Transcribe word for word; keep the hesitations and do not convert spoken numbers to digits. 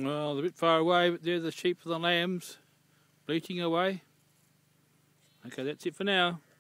Well, they're a bit far away, but they're the sheep and the lambs bleating away. Okay, that's it for now.